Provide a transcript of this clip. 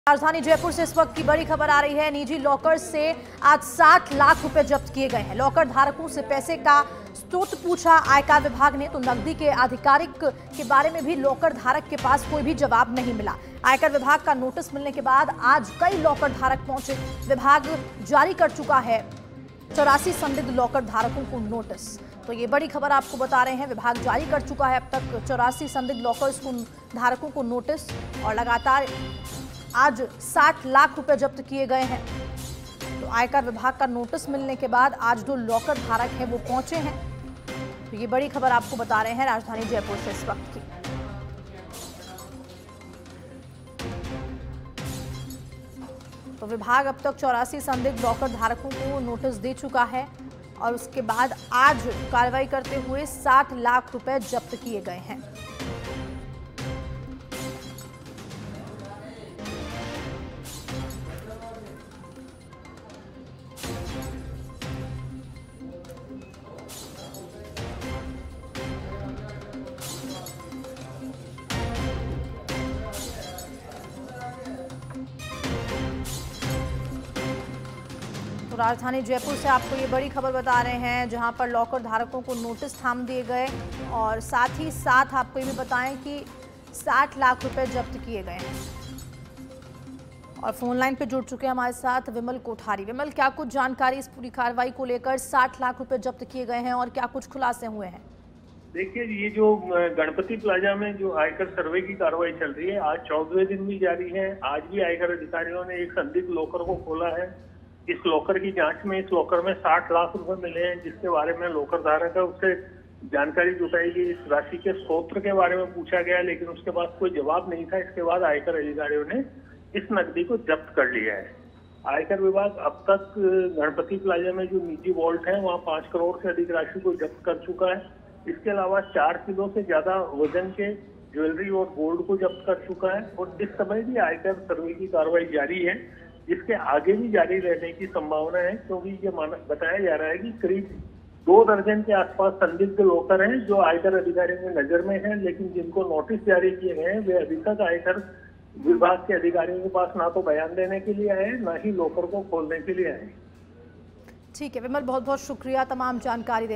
राजधानी जयपुर से इस वक्त की बड़ी खबर आ रही है। निजी लॉकर से आज 60 लाख रुपए जब्त किए गए हैं। लॉकर धारकों से पैसे का स्रोत पूछा आयकर विभाग ने तो नकदी के आधिकारिक के बारे में भी लॉकर धारक के पास कोई भी जवाब नहीं मिला। आयकर विभाग का नोटिस मिलने के बाद आज कई लॉकर धारक पहुंचे। विभाग जारी कर चुका है 84 संदिग्ध लॉकर धारकों को नोटिस। तो ये बड़ी खबर आपको बता रहे हैं, विभाग जारी कर चुका है अब तक 84 संदिग्ध लॉकर्स को धारकों को नोटिस और लगातार आज 60 लाख रुपए जब्त किए गए हैं। तो आयकर विभाग का नोटिस मिलने के बाद आज जो लॉकर धारक हैं वो पहुंचे हैं। तो ये बड़ी खबर आपको बता रहे हैं राजधानी जयपुर से इस वक्त की। तो विभाग अब तक 84 संदिग्ध लॉकर धारकों को नोटिस दे चुका है और उसके बाद आज कार्रवाई करते हुए 60 लाख रुपए जब्त किए गए हैं। तो राजधानी जयपुर से आपको ये बड़ी खबर बता रहे हैं, जहां पर लॉकर धारकों को नोटिस थाम दिए गए और साथ ही साथ आपको ये भी बताएं कि 60 लाख रुपए जब्त किए गए हैं। और फोन लाइन पे जुड़ चुके हैं हमारे साथ विमल कोठारी। विमल, क्या कुछ जानकारी इस पूरी कार्रवाई को लेकर? 60 लाख रुपए जब्त किए गए हैं और क्या कुछ खुलासे हुए हैं? देखिए, ये जो गणपति प्लाजा में जो आयकर सर्वे की कार्रवाई चल रही है, आज 14वें दिन भी जारी है। आज भी आयकर अधिकारियों ने एक संदिग्ध लॉकर को खोला है। इस लॉकर की जांच में इस लॉकर में 60 लाख रुपए मिले हैं, जिसके बारे में लॉकर धारक है उससे जानकारी जुटाई गई। इस राशि के स्रोत के बारे में पूछा गया, लेकिन उसके पास कोई जवाब नहीं था। इसके बाद आयकर अधिकारियों ने इस नकदी को जब्त कर लिया है। आयकर विभाग अब तक गणपति प्लाजा में जो निजी वॉल्ट है वहाँ 5 करोड़ से अधिक राशि को जब्त कर चुका है। इसके अलावा 4 किलो से ज्यादा वजन के ज्वेलरी और गोल्ड को जब्त कर चुका है। और इस समय भी आयकर सर्वे की कार्रवाई जारी है, जिसके आगे भी जारी रहने की संभावना है, क्योंकि ये बताया जा रहा है कि करीब 2 दर्जन के आसपास संदिग्ध लॉकर हैं जो आयकर अधिकारियों की नजर में हैं, लेकिन जिनको नोटिस जारी किए गए हैं वे अभी तक आयकर विभाग के अधिकारियों के पास ना तो बयान देने के लिए आए, ना ही लॉकर को खोलने के लिए आए। ठीक है विमल, बहुत बहुत शुक्रिया तमाम जानकारी